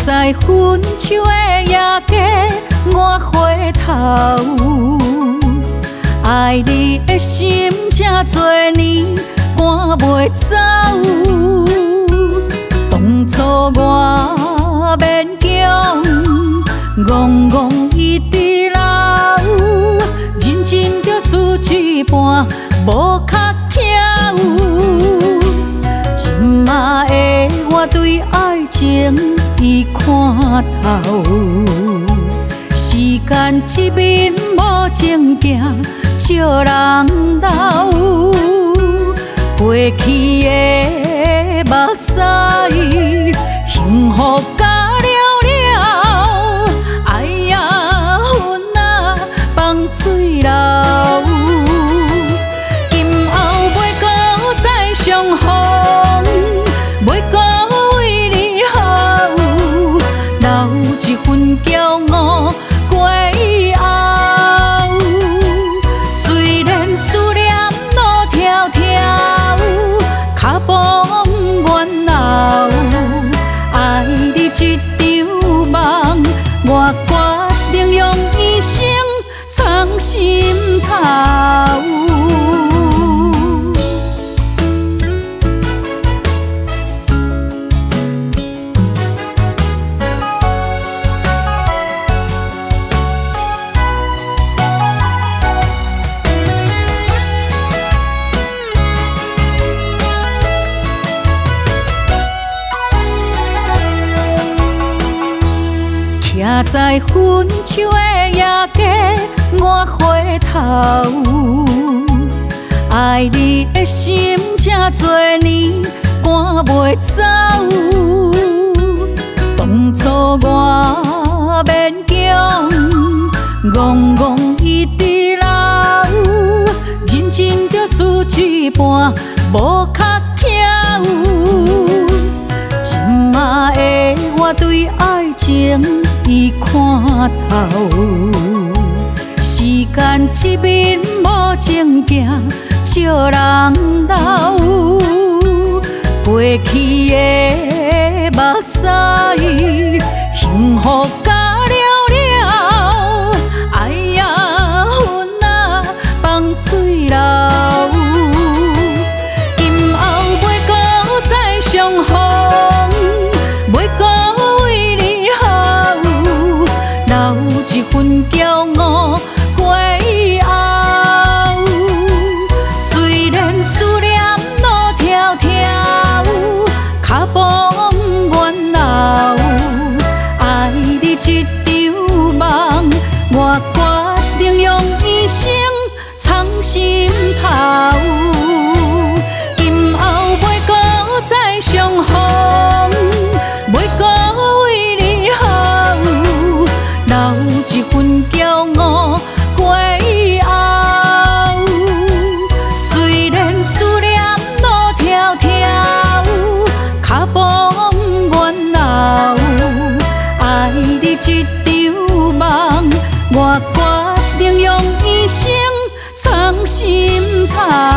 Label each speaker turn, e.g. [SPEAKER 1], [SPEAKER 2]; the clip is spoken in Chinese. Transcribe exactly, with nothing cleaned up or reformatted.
[SPEAKER 1] 在分手的夜街，我回头，爱你的心这多年赶袂走。当初我勉强，戆戆一直留，认真着输一半，无较巧。今仔的我对爱情已看透，时间一面无情行，笑人老。过去的目屎，幸福甲了了，爱呀恨啊放水流。今后袂搁再相逢，袂搁为你好，留一份骄傲过后。虽然思念路迢迢，脚步远老，爱你一场梦，我决定用一生藏心头。徛在分手的夜街，我回头，爱你的心这多年赶袂走。当初我勉强，戆戆一直留，认真着输一半，无较巧。今仔的我对爱情已看透，时间一面无情行，笑人老。过去的目屎，幸福甲了了，爱呀恨啊放水流。今后袂搁再相逢，袂搁为你好，留一份骄傲过后。虽然思念路迢迢，脚步远老，爱你一场梦，我决定用一生藏心头。今后袂搁再相逢，袂搁为你好，留一份骄傲过后。虽然思念路迢迢，脚步远老，爱你一场梦，我决定用一生藏心头。